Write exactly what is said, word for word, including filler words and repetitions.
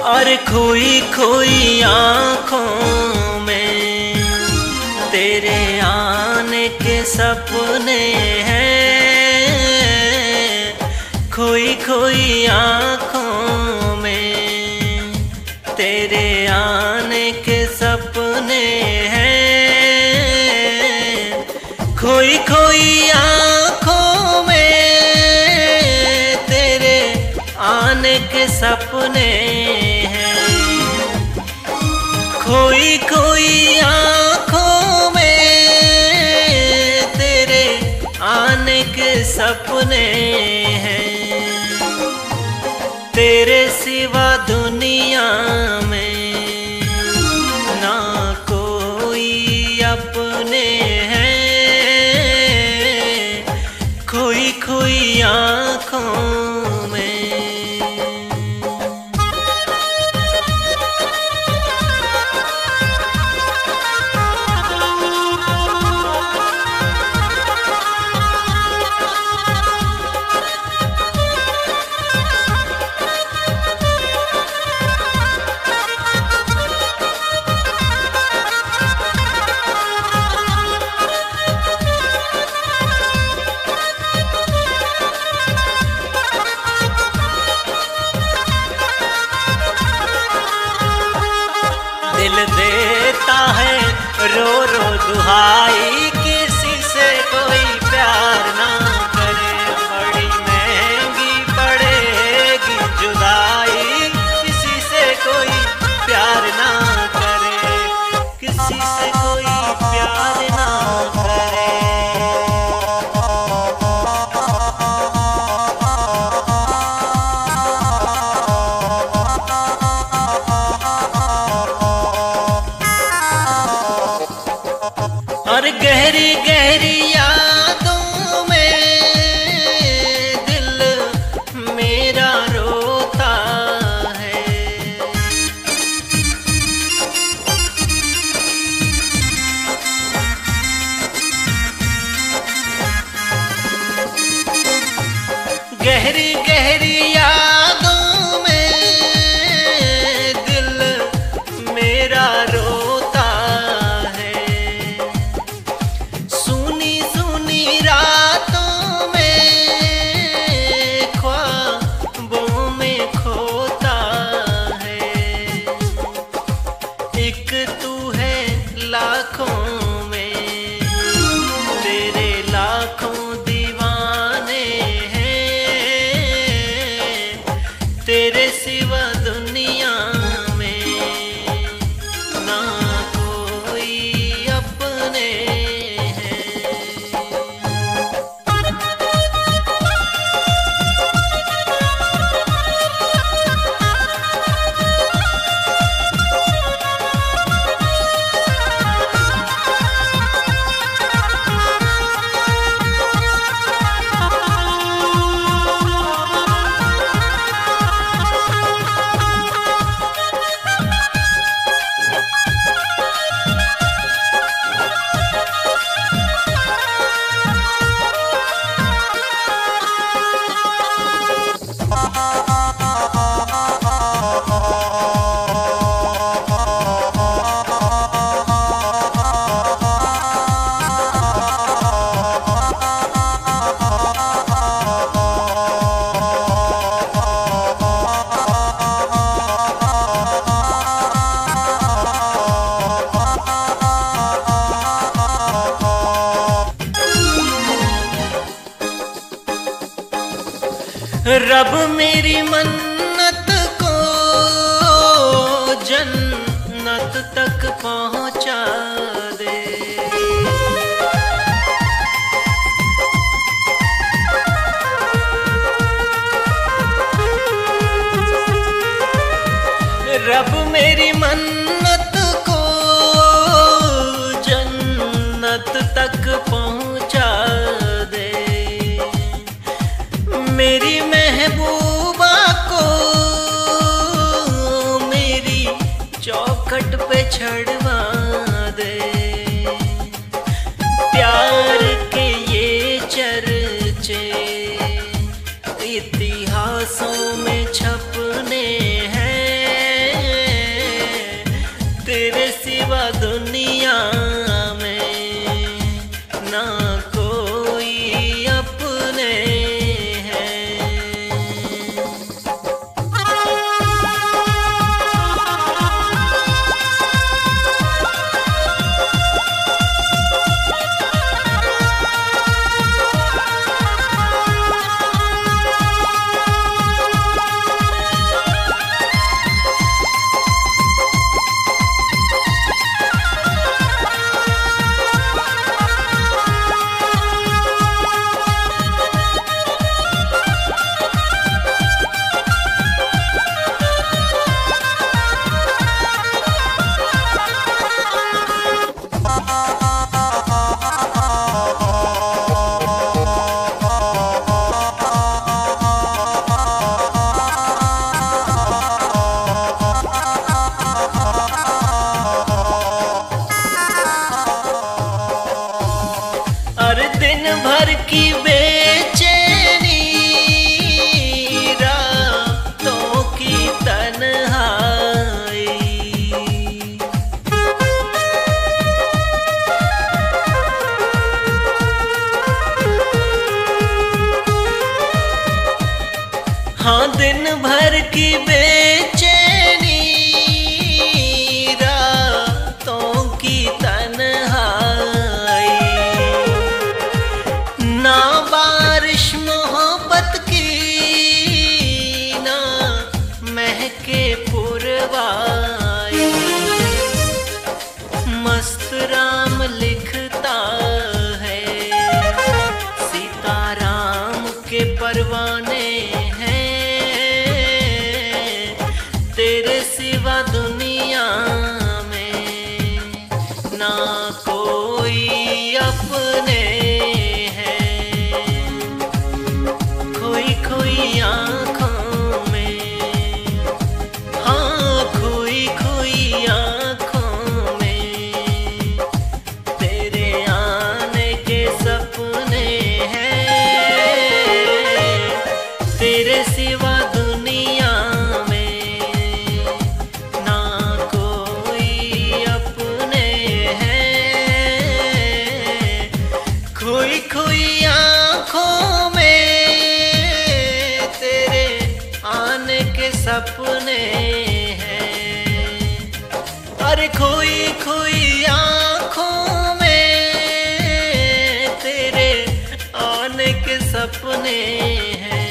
और खोई खोई आँखों में तेरे आने के सपने हैं। खोई खोई आँखों में तेरे आने के सपने हैं। खोई खोई आँखों में तेरे आने के सपने हैं। खोई खोई आँखों में तेरे आने के सपने हैं। तेरे सिवा दुनिया में ना कोई अपने हैं। खोई खोई आँखों में। दिल देता है रो रो दुहाई, किसी से कोई प्यार ना करे। बड़ी महंगी पड़ेगी जुदाई, किसी से कोई प्यार ना करे। किसी से कोई प्यार ना करे। और गहरी गहरी यादों में दिल मेरा रोता है। गहरी गहरी यादों में दिल मेरा रोता है। रातों में ख्वाबों में खोता है। एक तू है लाखों में, तेरे लाखों दीवाने हैं। तेरे सिवा दुनिया में ना कोई अपने हैं। रब मेरी मन्नत को जन्नत तक पहुंचा दे। रब मेरी मन्नत को जन्नत तक पहुंचा दे। मेरी महबूबा को मेरी चौखट पे छड़वा दे। प्यार के ये चर्चे इतिहासों में छपने हैं। दुनिया में ना कोई अपने दिन भर की बेचैनी रातों की तन्हाई, हाँ दिन भर की बेचैनी रातों की तन्हाई, ना बारिश मोहब्बत की ना महके पुरवाई, मस्त राम लिखता है सीताराम के परवाने हैं, तेरे सिवा दुनिया में ना कोई अपने आँखों में, हाँ खोई खोई आँखों में तेरे आने के सपने हैं, तेरे सिवा दुनिया में ना कोई अपने हैं, खोई खोई आँखों में आने के सपने हैं, अरे खोई खोई आँखों में तेरे आने के सपने हैं।